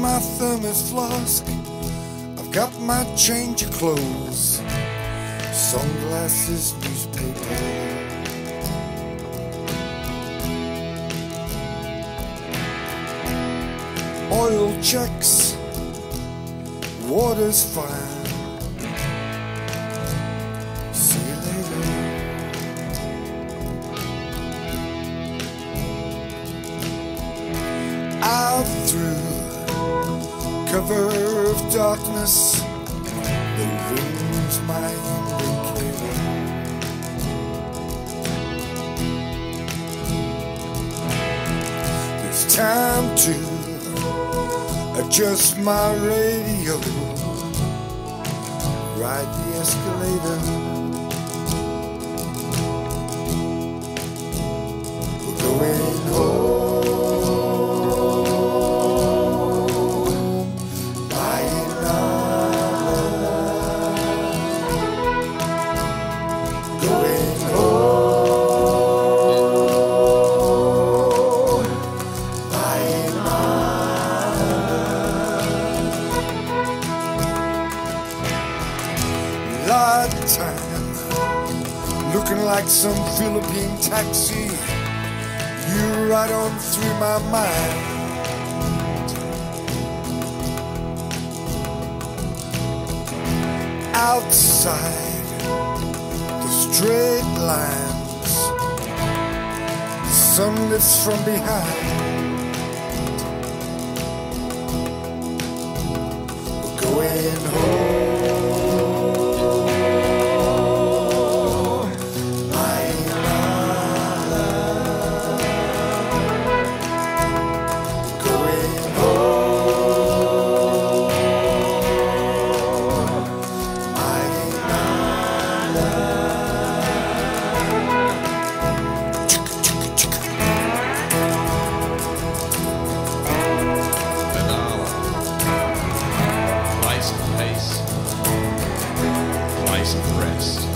my thermos flask, I've got my change of clothes, sunglasses, newspaper. Oil checks, water's fine. See you later. Out through cover of darkness, the wind's my indicator. There's time to adjust my radio, ride the escalator. We're going home by Inala. Going home by Inala. Lot time, looking like some Philippine taxi. You right on through my mind. Outside, the straight lines, the sun lifts from behind. We're going home. Place of rest.